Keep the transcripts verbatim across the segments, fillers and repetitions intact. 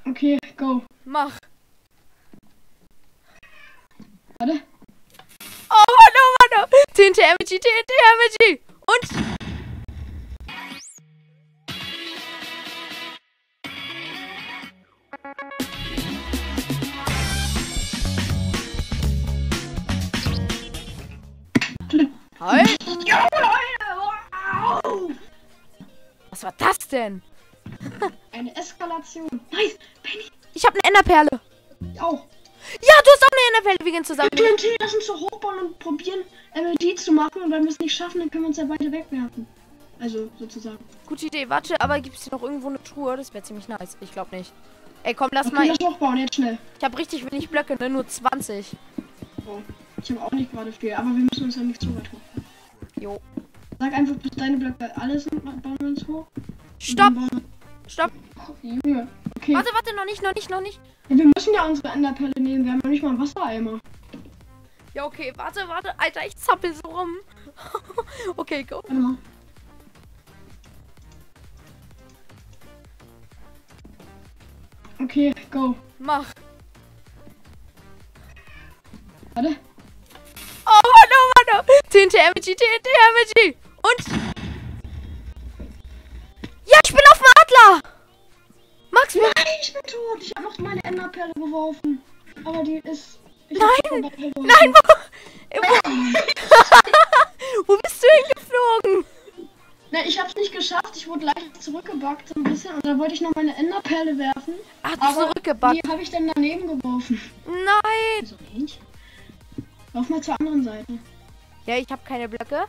Okay, go. Mach. Warte. Oh, Mann, oh, Mann, oh. T N T M G, T N T M G. Und... Halt. Wow. Was war das denn? Eine Eskalation. Nice. Penny. Ich habe eine Enderperle. Ich auch. Ja, du hast auch eine Enderperle. Wir gehen zusammen. T N T, lass uns so hochbauen und probieren, M L G zu machen. Und wenn wir es nicht schaffen, dann können wir uns ja beide wegwerfen. Also, sozusagen. Gute Idee. Warte, aber gibt es hier noch irgendwo eine Truhe? Das wäre ziemlich nice. Ich glaube nicht. Ey, komm, lass Okay, mal. lass hochbauen, jetzt schnell. Ich habe richtig wenig Blöcke, ne? Nur zwanzig. Oh, ich habe auch nicht gerade viel, aber wir müssen uns ja nicht zu weit hoch. Jo. Sag einfach, bis deine Blöcke alle sind, bauen wir uns hoch. Stopp! Stopp! Oh, Junge. Okay. Warte, warte, noch nicht, noch nicht, noch nicht. Ja, wir müssen ja unsere Enderperle nehmen, wir haben noch nicht mal einen Wassereimer. Ja, okay, warte, warte. Alter, ich zappel so rum. Okay, go. Warte mal. Okay, go. Mach. Warte. Oh, Mann, oh, Mann, oh. T N T M G, T N T M G. Und... Ja, ich bin auf dem Adler. Max, Nein, ich bin tot. Ich habe noch meine Enderperle geworfen. Aber die ist... Ich Nein, hab die vorbeigeworfen. nein, wo... wo bist du hingeflogen? Nein, ich hab's nicht geschafft. Ich wurde leicht zurückgebackt so ein bisschen. Und da wollte ich noch meine Enderperle werfen. Ach, du Aber zurückgebackt. die habe ich dann daneben geworfen. Nein. So ähnlich. Lauf mal zur anderen Seite. Ja, ich habe keine Blöcke.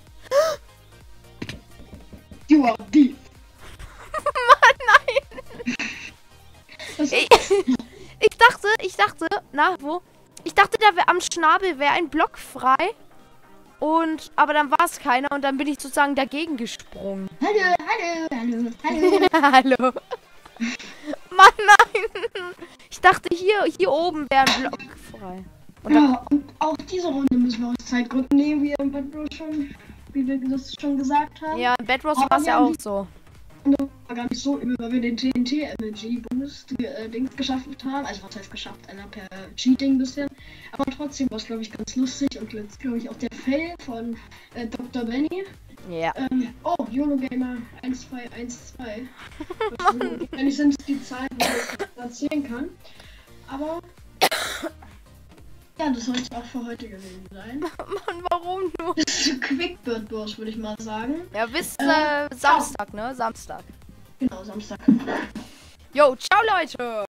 You are deep. Mann, nein. Das Ich, ich dachte, ich dachte, na, wo? Ich dachte, da wäre am Schnabel wäre ein Block frei. Und, aber dann war es keiner und dann bin ich sozusagen dagegen gesprungen. Hallo, hallo, hallo, hallo. Hallo. Mann, nein. Ich dachte, hier, hier oben wäre ein Block frei. Und dann, Ja, und auch diese Runde müssen wir aus Zeitgründen nehmen, wie, im Bad Bros schon, wie wir das schon gesagt haben. ja, in Bedros Aber war es wir ja haben auch die- so. Und das war gar nicht so übel, weil wir den T N T M L G Boost äh, Dings geschafft haben. Also was heißt geschafft? Einer per Cheating ein bisschen. Aber trotzdem war es, glaube ich, ganz lustig. Und jetzt, glaube ich, auch der Fail von äh, Doktor Benny. Ja. Ähm, oh, YOLO Gamer eins zwei eins zwei. Wahrscheinlich sind es die Zahlen, die ich erzählen kann. Aber ja, das soll es auch für heute gewesen sein. Mann, warum nur? Das ist ein Quickbird Burst, würde ich mal sagen. Ja, bis Äh, äh, Samstag, ne? Samstag. Genau, Samstag. Jo, ciao, Leute.